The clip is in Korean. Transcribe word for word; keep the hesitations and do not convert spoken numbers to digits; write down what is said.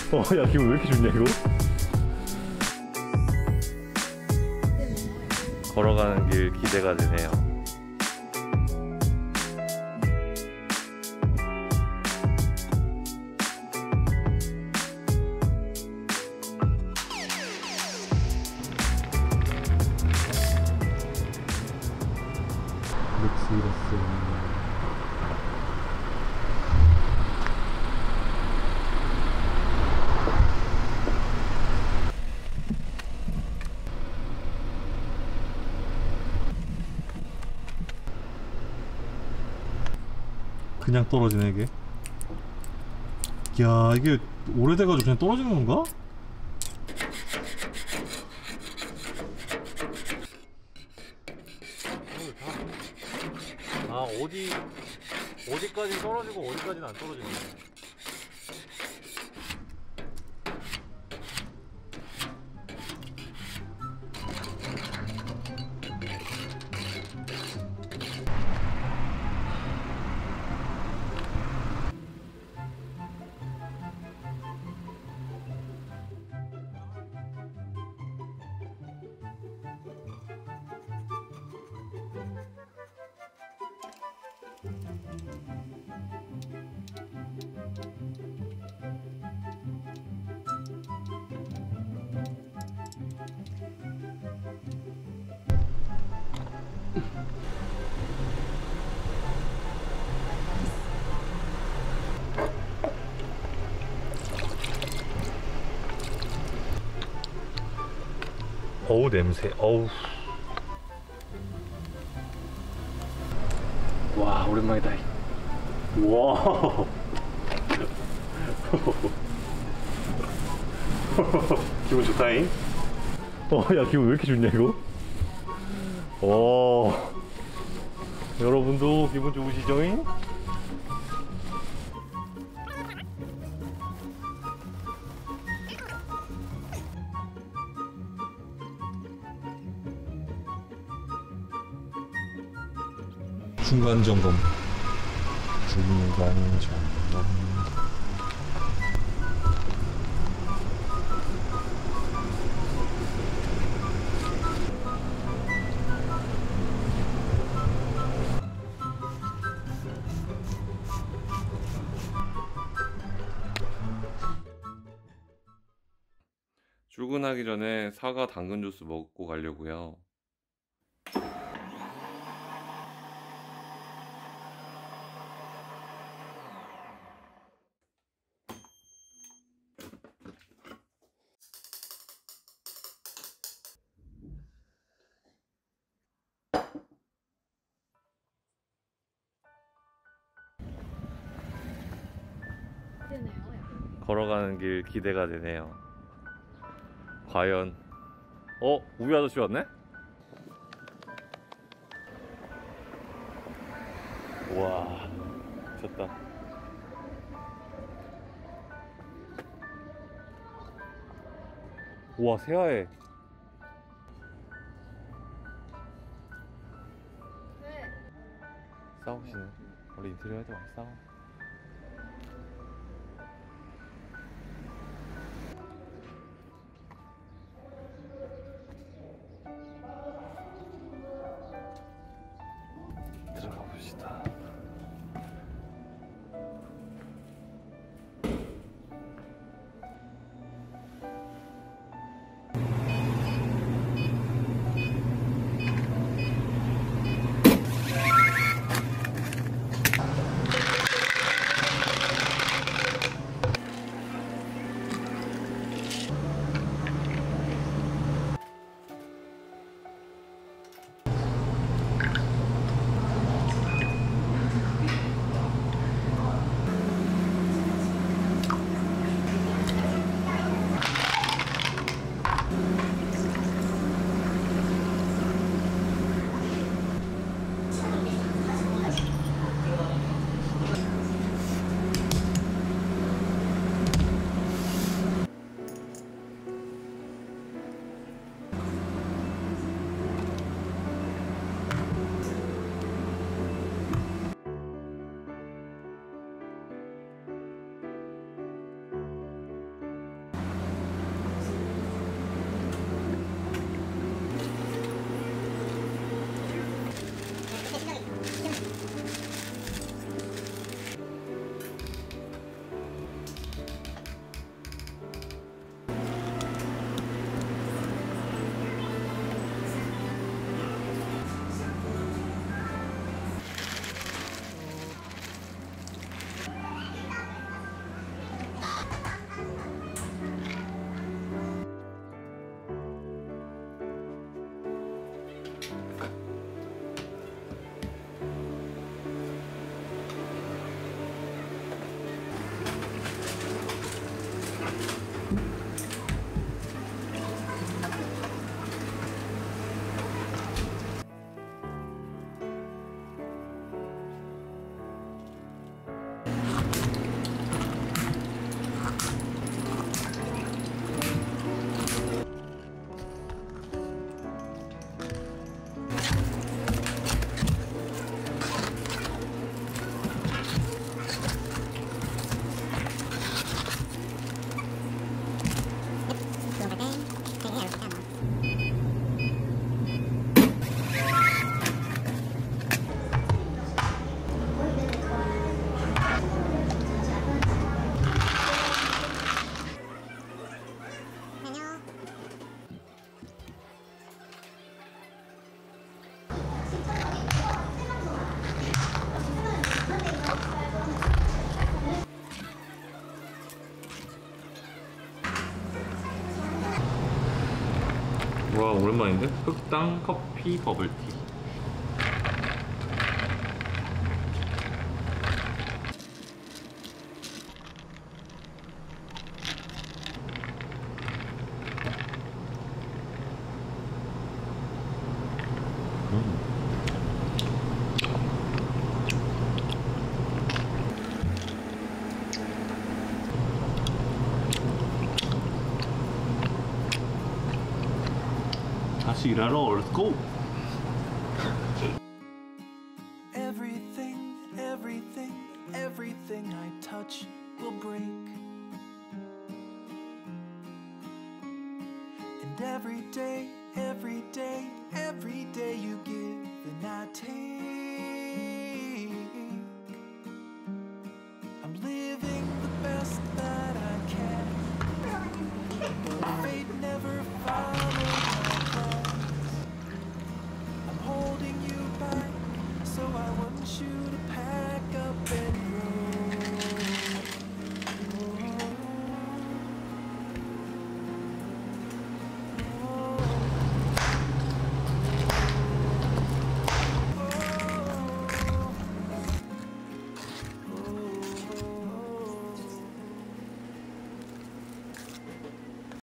어, 야, 기분 왜 이렇게 좋냐, 이거? 걸어가는 길 기대가 되네요. 그냥 떨어지네 이게. 야, 이게 오래돼가지고 그냥 떨어지는 건가? 아, 어디 어디까지 떨어지고 어디까지는 안 떨어지네. 어우, 냄새. 어우. 와, 오랜만이다. 와. 기분 좋다잉. 어, 야, 기분 왜 이렇게 좋냐, 이거? 어. 여러분도 기분 좋으시죠잉? 중간 점검. 중간 점검. 출근하기 전에 사과 당근 주스 먹고 가려고요. 걸어가는 길 기대가 되네요. 과연 어? 우유 아저씨 왔네? 우와, 미쳤다. 우와, 새하얘. 왜? 싸우시네. 원래 인테리어 할 때 많이 싸워. 들어가 봅시다. 오랜만인데? 흑당 커피 버블티. 다시 일하러 Let's go! Everything, everything, everything I touch will break. And every day, every day, every day you give and I take.